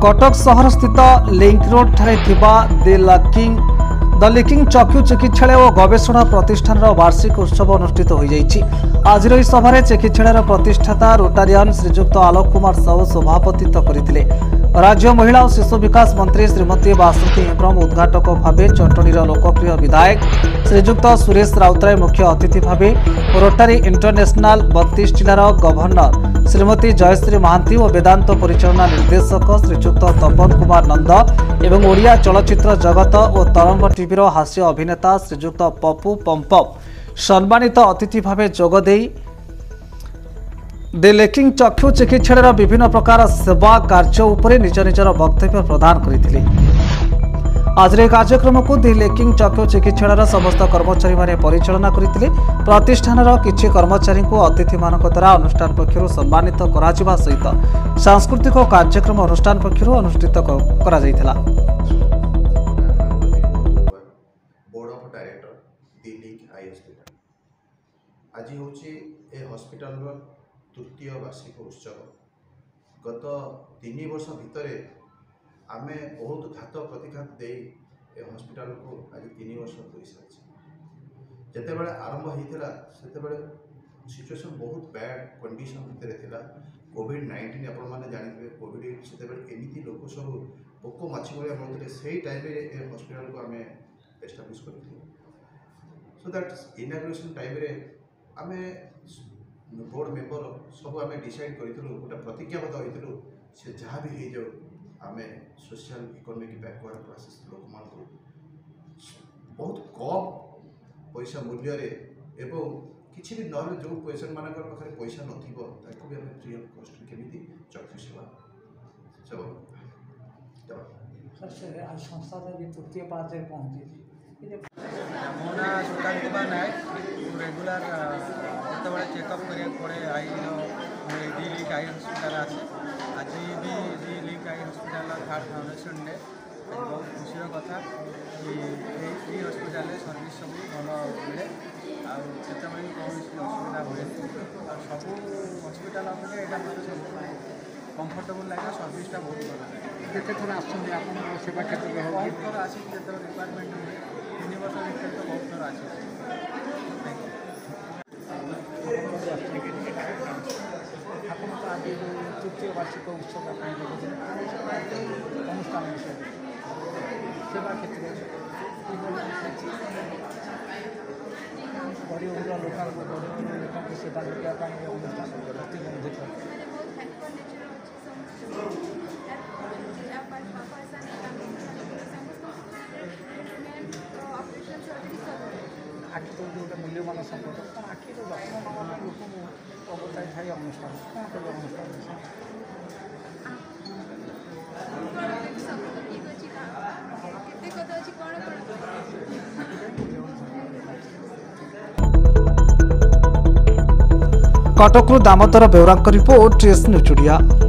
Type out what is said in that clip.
कटक सहर स्थित link road ठारे थिबा द लिकिंग चक्षु चिकित्सालय और गवेषणा प्रतिष्ठान वार्षिक उत्सव अनुष्ठित हो जाइछि। आज सभा चिकित्सालय प्रतिष्ठाता रोटारियन श्रीजुक्त आलोक कुमार साहू सभापतित्व करथिले। राज्य महिला और शिशु विकास मंत्री श्रीमती बासंती हेम्ब्रम उद्घाटक भावे, चटणीर लोकप्रिय विधायक श्रीजुक्त सुरेश राउतराय मुख्य अतिथि भावे, रोटारी इंटरनेशनल 32 जिलार गवर्नर श्रीमती जयश्री महांती और वेदांत परिचालना निर्देशक श्रीजुक्त तपन कुमार नंद एवं ओडिया चलचित्र जगत और तरंग टीवीर हास्य अभिनेता श्रीजुक्त पप्पू पंपम सम्मानित अतिथि भावे जोगदे द लिकिंग चक्षु चिकित्सालय विभिन्न प्रकार सेवा कार्य उपरे निज निजर वक्तव्य प्रदान करथिले। आज कार्यक्रम को द लिकिंग चक्षु चिकित्सालय समस्त कर्मचारी माने परिचालना करथिले। प्रतिष्ठान किछि कर्मचारी को अतिथि मानक द्वारा अनुष्ठान पक्षरु सम्मानित कराजिबा सहित सांस्कृतिक कार्यक्रम अनुष्ठान पक्षरु अनुष्ठित करा जायथिला। आज हूँ ए हॉस्पिटल तृतीय वार्षिक उत्सव। गत 3 वर्ष भितर आम बहुत घात प्रतिघात दे ए हॉस्पिटल को आज 3 वर्ष हो सारी। जिते बड़े आरंभ होता से सिचुएशन बहुत बैड कंडीशन भितर था। कोविड-19 आपण मैंने जानते कोविड से एमती लोक सब पोक माछी भाया बढ़ते से टाइम ए हॉस्पिटल को आम एस्टाब्लिश कर। सो दैट इनाग्रेशन टाइम आम बोर्ड मेंबर सब आम डिसाइड करूँ गोटे प्रतिज्ञाबद्ध होइलु से जहाँ भी हो जाऊ आम सोशल इकोनॉमिक बैकवर्ड क्लासेस लोक मान बहुत कम पैसा मूल्य एवं किसी भी न जो पेशेंट मान पाखे पैसा नथिबो ताको भी आम फ्री ऑफ कॉस्ट केमिति चक्षु सेवा सर आज संस्था तृतीय पार्याय पहुंची मो ना सुकांत कुमार नायक रेगुलर जिते चेकअप करा पड़े आई डी लिंक आई हस्पिटाल आसे। आज भी D link eye hospital 3rd foundation day बहुत खुशी कथा कि फ्री हस्पिटाल सर्विस सब भल मिले आते कौन असुविधा हुए सब हस्पिटाल अपेक्षा यहाँ मतलब सब कम्फर्टेबल लगे सर्विसटा बहुत भल लगे। केते थोड़ा आप सेवा क्षेत्र में बहुत थर आसी जो रिक्वायरमेंट हुए 3 वर्ष भितर तो बहुत थर आसी। आज तृतीय वार्षिक उत्सव अनुष्ठान विषय सेवा क्षेत्र गरीब लोक सेवा देवाई अनुष्ठान प्रतिबंधित आखि तो गोटे मूल्यवान संपद आखिर जत्न लोक अवतारी थाई अनुष्ठान कौन अनुष्ठान कटकरू दामोदर बेउरा रिपोर्ट।